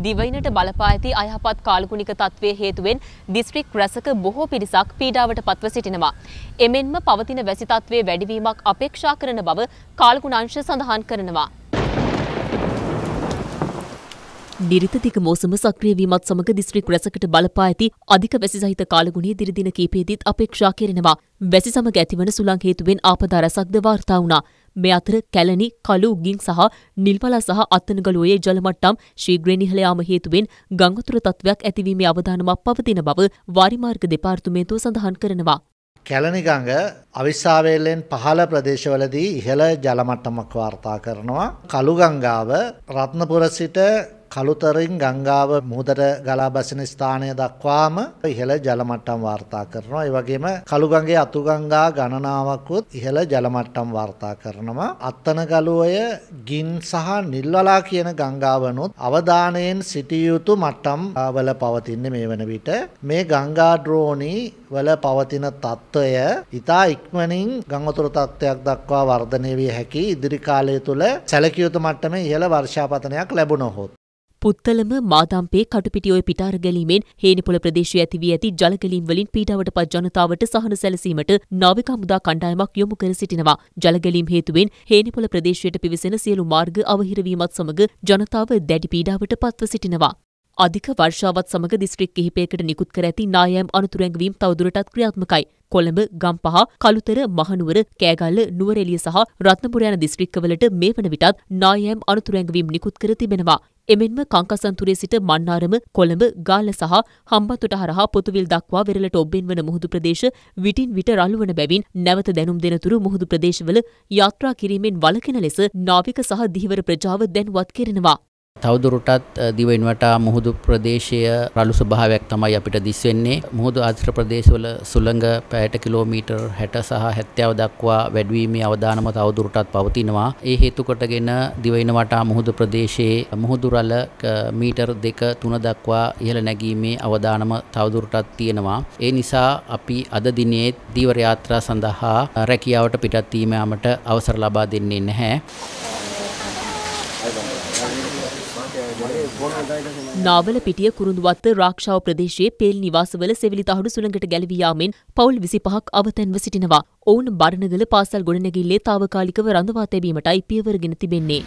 දිවයිනට බලපා ඇති අයහපත් කාලගුණික තත්ත්වයේ හේතුවෙන් දිස්ත්‍රික් රැසක බොහෝ පිරිසක් පීඩාවට පත්ව සිටිනවා. එමෙන්ම පවතින වැසි තත්ත්වයේ වැඩිවීමක් අපේක්ෂා කරන බව කාලගුණාංශ සඳහන් කරනවා. නිරිතතික මෝසම සක්‍රිය වීමත් සමග දිස්ත්‍රික් රැසකට බලපා ඇති අධික වැසි සහිත කාලගුණය දින කීපයේදීත් අපේක්ෂා කෙරෙනවා. වැසි සමග ඇතිවන සුළං හේතුවෙන් ආපදා රැසක්ද වාර්තා වුණා. මේ අතර කැලණි, කළු, ගින් සහ නිල්පලා සහ අත්තනගලුවේ ජල මට්ටම් ශීඝ්‍රයෙන් ඉහළ යාම හේතුවෙන් ගං වතුර තත්ත්වයක් ඇතිවීමේ අවදානමක් පවතින බව වාරිමාර්ග දෙපාර්තමේන්තුව සඳහන් කරනවා. කැලණි ගඟ අවිස්සාවේලෙන් පහළ ප්‍රදේශවලදී ඉහළ ජල මට්ටමක් වාර්තා කරනවා. කළු ගංගාව රත්නපුර සිට කළුතරින් ගංගාව මුහුදට ගලා බසින ස්ථානය දක්වාම ඉහළ ජල මට්ටම් වාර්තා කරනවා. ඒ වගේම කළු ගඟේ අතු ගංගා ගණනාවකුත් ඉහළ ජල මට්ටම් වාර්තා කරනවා. අත්තනගලුවය, ගින් සහ නිල්වලා කියන ගංගාවනුත් අවධානයෙන් සිටිය යුතු මට්ටම් වල පවතින්නේ මේ වන විට. මේ ගංගා ද්‍රෝණි වල පවතින තත්ත්වය ඉතා ඉක්මනින් ගං වතුර තත්ත්වයක් දක්වා වර්ධනය විය හැකි ඉදිරි කාලය තුල සැලකිය යුතු මට්ටමේ ඉහළ වර්ෂාපතනයක් ලැබුණොත් පුත්තලම මාදම්පේ කටුපිටියොය පිටාර ගැලීමෙන් හේනිපොළ ප්‍රදේශයේ ඇති වී ඇති ජල ගැලීම් වලින් පීඩාවට පත් ජනතාවට සහන සැලසීමට නාවික හමුදා කණ්ඩායමක් යොමු කර සිටිනවා. ජල ගැලීම් හේතුවෙන් හේනිපොළ ප්‍රදේශයට පිවිසෙන සියලු මාර්ග අවහිර වීමත් සමග ජනතාව දැඩි පීඩාවට පත්ව සිටිනවා. අධික වර්ෂාවත් සමග දිස්ත්‍රික් කිහිපයකට නිකුත් කර ඇති නායම් අනතුරු ඇඟවීම් තවදුරටත් ක්‍රියාත්මකයි. කොළඹ, ගම්පහ, කළුතර, මහනුවර, කෑගල්ල, නුවරඑළිය සහ රත්නපුර යන දිස්ත්‍රික්කවලට මේ වන විටත් නායම් අනතුරු ඇඟවීම් නිකුත් කර තිබෙනවා. එමෙන්ම කංකසන්තුරේ සිට මන්නාරම, කොළඹ, ගාල්ල සහ හම්බන්තොට හරහා පොතුවිල් දක්වා වෙරළට ඔබ්බෙන් වන මුහුදු ප්‍රදේශ විටින් විට රළු වන බැවින් නැවත දැනුම් දෙනතුරු මුහුදු ප්‍රදේශවල යාත්‍රා කිරීමෙන් වළකින ලෙස නාවික සහ දිහිවර ප්‍රජාව දැනුවත් කෙරෙනවා. තවදුරටත් දිවයින වටා මුහුදු ප්‍රදේශය රළු ස්වභාවයක් තමයි අපිට දිස් වෙන්නේ. මුහුදු ආශ්‍රිත ප්‍රදේශවල සුළඟ පැයට කිලෝමීටර් 60 සහ 70 දක්වා වැඩිවීමේ අවදානම තවදුරටත් පවතිනවා. ඒ හේතු කොටගෙන දිවයින වටා මුහුදු ප්‍රදේශයේ මුහුදු රළ මීටර් 2-3 දක්වා ඉහළ නැගීමේ අවදානම තවදුරටත් තියෙනවා. ඒ නිසා අපි අද දිනේ දීවර යාත්‍රා සඳහා රැකියාවට පිටත් වීමට අවසර ලබා දෙන්නේ නැහැ. නාවල පිටිය කුරුඳුවත්ත රාක්ෂාව ප්‍රදේශයේ පේල් නිවාසවල සෙවිලි තහඩු සුළඟට ගැලවී යාමෙන් පවුල් 25ක් අවතැන්ව සිටිනවා. ඔවුන් බරණගල පාසල් ගොඩනැගිල්ලේ తాවකාලිකව රඳවා තැබීමටයි පියවරගෙන තිබෙන්නේ.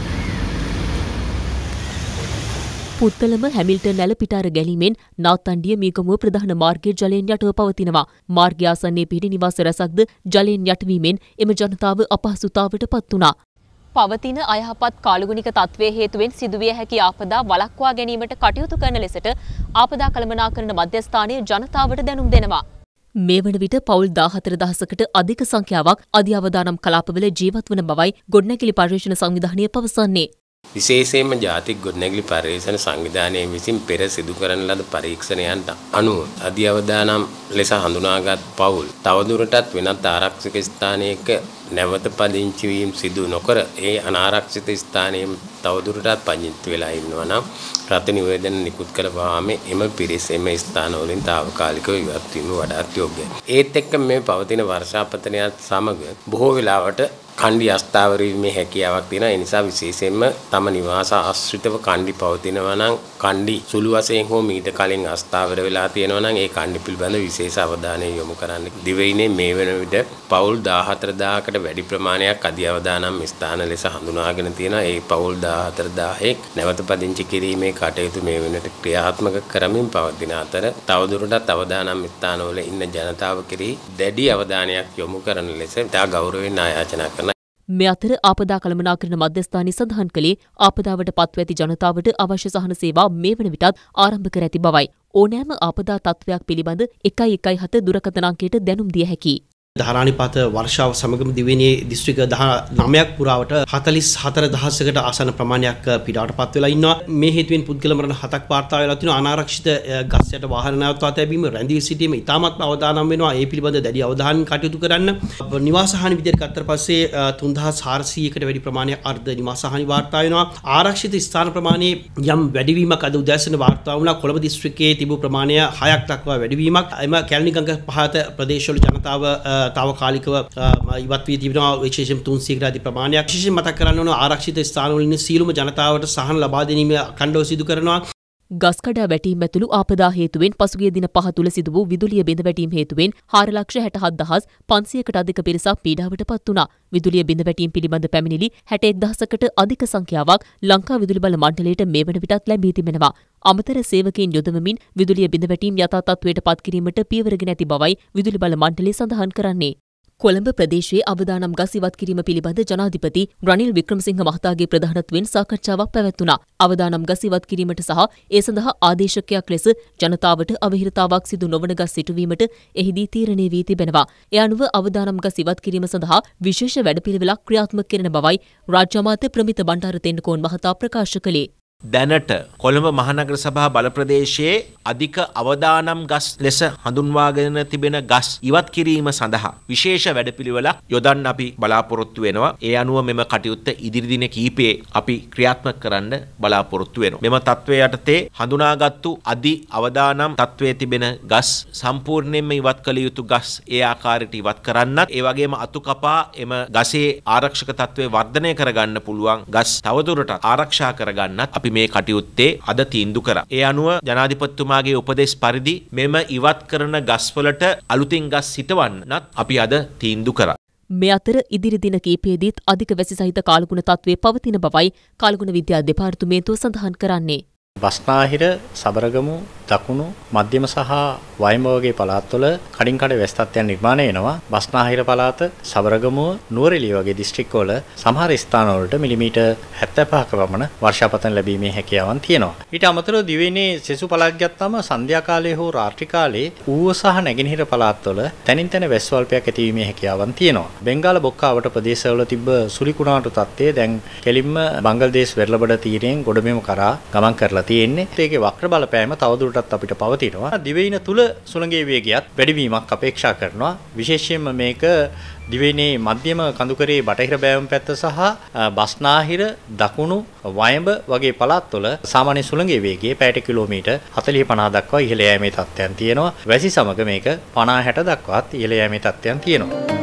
පුත්තලම හැමිල්ටන් ඇල පිටාර ගැලීමෙන් නාත්තණ්ඩිය මීගමුව ප්‍රධාන මාර්ගයේ ජලයෙන් යටව පවතිනවා. මාර්ගය ආසන්නයේ පිහිටි නිවාස රැසක්ද ජලයෙන් යටවීමෙන් එම ජනතාව අපහසුතාවට පත් වුණා. පවතින අයහපත් කාලගුණික තත්ත්වයේ හේතුවෙන් සිදුවිය හැකි ආපදා වළක්වා ගැනීමට කටයුතු කරන ලෙසට ආපදා කළමනාකරණ මධ්‍යස්ථානයේ ජනතාවට දැනුම් දෙනවා. මේ වන විට පවුල් 14,000කට අධික සංඛ්‍යාවක් අධි අවදානම් කලාපවල ජීවත් වන බවයි ගොඩනැගිලි පර්යේෂණ සංවිධානය පවසන්නේ. විශේෂයෙන්ම ජාතික ගොඩනැගිලි පර්යේෂණ සංවිධානයේ විසින් පෙර සිදු කරන ලද පරීක්ෂණයන්ට අනුව අධි අවදානම් ලෙස හඳුනාගත් පවුල් තවදුරටත් වෙනත් ආරක්ෂක ස්ථානයක නැවත පදිංචි වීම සිදු නොකර ඒ අනාරක්ෂිත ස්ථානයේ තවදුරටත් පදිංචි වෙලා ඉන්නවා නම් රට නිවේදන නිකුත් කළ වාමේ එම පිරිස එම ස්ථානවලින් తాවකාලිකව ඉවත් වීම වඩාත් යෝග්‍යයි. ඒත් එක්ක මේ පවතින වර්ෂාපතනයත් සමග බොහෝ වෙලාවට කණ්ඩි අස්ථාවර වීමේ හැකියාවක් තියෙනවා. ඒ නිසා විශේෂයෙන්ම තම නිවාස ආශ්‍රිතව කණ්ඩි පවතිනවා නම් කණ්ඩි සුළු වශයෙන් හෝ මීට කලින් අස්ථාවර වෙලා තියෙනවා නම් ඒ කණ්ඩි පිළිබඳ විශේෂ අවධානය යොමු කරන්න. දිවයිනේ මේ වෙන විට පවුල් 14,000කට වැඩි ප්‍රමාණයක් අධි අවදානම් ස්ථාන ලෙස හඳුනාගෙන තියෙනවා. ඒ පවුල් 14,000ක් නැවත පදිංචි කිරීමේ කටයුතු මේ වෙනට ක්‍රියාත්මක කරමින් පවතින අතර තවදුරටත් අවදානම් ස්ථානවල ඉන්න ජනතාව කෙරෙහි දැඩි අවධානයක් යොමු කරන ලෙස ඉතා ගෞරවයෙන් ආයාචනා කරනවා. මේ අතර ආපදා කළමනාකරණ මධ්‍යස්ථානය සඳහන් කළේ ආපදාවට පත්ව ඇති ජනතාවට අවශ්‍ය සහන සේවා මේ වන විටත් ආරම්භ කර ඇති බවයි. ඕනෑම ආපදා තත්ත්වයක් පිළිබඳ 117 දුරකථන අංකයට දැනුම් දිය හැකියි. ධාරානිපාත වර්ෂාව සමගම දිවයිනේ දිස්ත්‍රික්ක 19ක් පුරාවට 44,000කට ආසන්න ප්‍රමාණයක් පීඩාවට පත් වෙලා ඉන්නවා. මේ හේතුවෙන් පුද්ගල මරණ 7ක් වාර්තා වෙලා තිනවා. අනාරක්ෂිත ගස් යට වාහන නැවතුවා තැබීම, රැඳී සිටීම ඉතාමත්ම අවදානම් වෙනවා. ඒ පිළිබඳ දැඩි අවධානයෙන් කටයුතු කරන්න. නිවාස හානි විදිහට ගත්තට පස්සේ 3,400කට වැඩි ප්‍රමාණයක් අර්ධ නිවාස හානි වාර්තා වෙනවා. ආරක්ෂිත ස්ථාන ප්‍රමාණයේ යම් වැඩිවීමක් අද උදෑසන වාර්තා වුණා. කොළඹ දිස්ත්‍රික්කයේ තිබූ ප්‍රමාණය 6ක් දක්වා වැඩිවීමක්. එම කැලණි ගඟ පහත ප්‍රදේශවල ජනතාව තාවකාලිකව ඉවත් වී තිබෙනවා විශේෂයෙන් 300කට අධි ප්‍රමාණයක්. විශේෂයෙන් මතක් කරන්න ඕන ආරක්ෂිත ස්ථානවල ඉන්න සියලුම ජනතාවට සහන ලබා ගැනීම අඛණ්ඩව සිදු කරනවා. ගස් කඩා වැටීම් ඇතුළු ආපදා හේතුවෙන් පසුගිය දින 5 තුල සිදු වූ විදුලිය බිඳ වැටීම් හේතුවෙන් 4,67,500කට අධික පිරිසක් පීඩාවට පත් වුණා. විදුලිය බිඳ වැටීම් පිළිබඳ පැමිණිලි 61,000කට අධික සංඛ්‍යාවක් ලංකා විදුලි බල මණ්ඩලයට මේ වන විටත් ලැබී තිබෙනවා. අමතර සේවකයන් යොදවමින් විදුලිය බිඳ වැටීම් යථා තත්ත්වයට පත් කිරීමට පියවරගෙන ඇති බවයි විදුලි බල මණ්ඩලය සඳහන් කරන්නේ. කොළඹ ප්‍රදේශයේ අවදානම් ගස් ඉවත් කිරීම පිළිබඳ ජනාධිපති රනිල් වික්‍රමසිංහ මහතාගේ ප්‍රධානත්වයෙන් සාකච්ඡාවක් පැවැත්වුණා. අවදානම් ගස් ඉවත් කිරීමට සහ ඒ සඳහා ආදේශකයක් ලෙස ජනතාවට අවහිරතාවක් සිදු නොවන ගස් සිටුවීමට එහිදී තීරණය වී තිබෙනවා. ඒ අනුව අවදානම් ගස් ඉවත් කිරීම සඳහා විශේෂ වැඩපිළිවෙලක් ක්‍රියාත්මක කරන බවයි රාජ්‍ය අමාත්‍ය ප්‍රමිත බණ්ඩාර තෙන්නකෝන් මහතා ප්‍රකාශ කළේ. දැනට කොළඹ මහනගර සභා බල ප්‍රදේශයේ අධික අවදානම් ගස් ලෙස හඳුන්වාගෙන තිබෙන ගස් ඉවත් කිරීම සඳහා විශේෂ වැඩපිළිවෙලක් යොදන්න අපි බලාපොරොත්තු වෙනවා. ඒ අනුව මෙම කටයුත්ත ඉදිරි දින කිහිපයේ අපි ක්‍රියාත්මක කරන්න බලාපොරොත්තු වෙනවා. මෙම තත්ත්වය යටතේ හඳුනාගත්තු අධි අවදානම් තත්ත්වයේ තිබෙන ගස් සම්පූර්ණයෙන්ම ඉවත් කළ යුතු ගස් ඒ ආකාරයට ඉවත් කරන්නත්, ඒ වගේම අතු කපා එම ගසේ ආරක්ෂක තත්ත්වය වර්ධනය කරගන්න පුළුවන් ගස් තවදුරටත් ආරක්ෂා කරගන්නත් අපි මේ කටයුත්තේ අද තීන්දුව කරා. ඒ අනුව ජනාධිපතිතුමාගේ උපදෙස් පරිදි මෙම ඉවත් කරන ගස්වලට අලුතින් ගස් සිටවන්නත් අපි අද තීන්දුව කරා. මේ අතර ඉදිරි දින කිහිපයේදීත් අධික වැසි සහිත කාලගුණ තත්ත්වයේ පවතින බවයි කාලගුණ විද්‍යා දෙපාර්තමේන්තුව සඳහන් කරන්නේ. බස්නාහිර, සබරගමු, දකුණු, මධ්‍යම සහ වයඹ වගේ පළාත්වල කඩින් කඩ වැසි තත්ත්වයන් නිර්මාණය වෙනවා. බස්නාහිර පළාත, සබරගමුව, නුවරඑළිය වගේ දිස්ත්‍රික්කවල සමහර ස්ථානවලට මිලිමීටර් 75ක පමණ වර්ෂාපතන ලැබීමේ හැකියාවන් තියෙනවා. ඊට අමතරව දිවයිනේ සෙසු පළාත් ගත්තාම සන්ධ්‍යා කාලයේ හෝ රාත්‍රී කාලයේ ඌව සහ නැගෙනහිර පළාත්වල තනින් තන වැසි ස්වල්පයක් ඇතිවීමේ හැකියාවන් තියෙනවා. බෙන්ගාල බොක්කාවට ප්‍රදේශවල තිබ්බ සුලිකුණාටු තත්ත්වය දැන් කෙලින්ම බංගල්දේශ වෙරළබඩ තීරයෙන් ගොඩබිම කරා ගමන් කරලා තියෙන්නේ. ඒකේ වක්‍ර බලපෑම තවදුරටත් අපිට පවතිනවා. දිවයින තුල සුළඟේ වේගයත් වැඩිවීමක් අපේක්ෂා කරනවා. විශේෂයෙන්ම මේක දිවයිනේ මධ්‍යම කඳුකරේ බටහිර බෑවුම් පැත්ත සහ බස්නාහිර, දකුණු, වයඹ වගේ පළාත්වල සාමාන්‍ය සුළඟේ වේගය පැයට කිලෝමීටර් 40-50 දක්වා ඉහළ යෑමේ තත්ත්වයන් තියෙනවා. වැසි සමග මේක 50-60 දක්වාත් ඉහළ යෑමේ තත්ත්වයන් තියෙනවා.